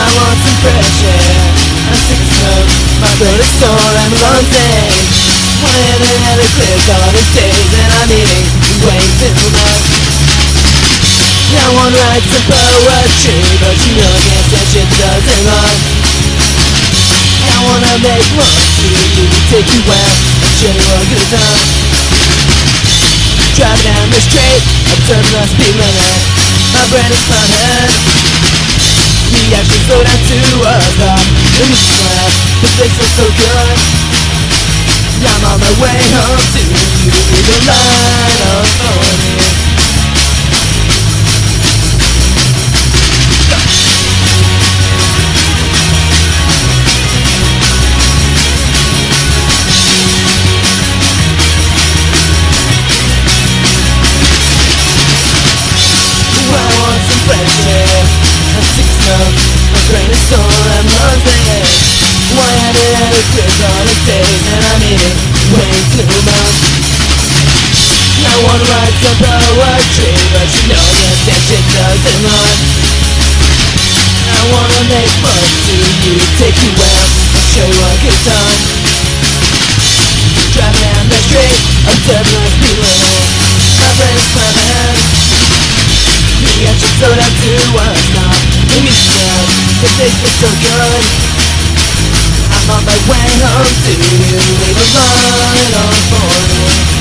want some fresh air. I'm sick of smoke, my throat is sore and my lungs ache. Why haven't had a clear thought these days, and I'm eating way too much. I wanna write some poetry, but you know I can't say shit that doesn't rhyme. I wanna make love to you, take you out, and show you a good time. Driving down the street, observing the speed limit. My brain is pumping. We actually slow down to a stop. And we laugh, the things feel so good. I'm on my way home to you, the line of morning. I'm sick of smoke, my brain is sore and my lungs ache. Why I haven't had a clear thought these days, and I'm eating way too much. I wanna write some poetry, but you know that shit doesn't rhyme. I wanna make love to you, take you out, and show you a good time. Driving down the street, observing the speed limit. My brain is pumping. We got you slowed down to a stop. And we smell, the things feel so good. I'm on my way home to you, leave a line on for me.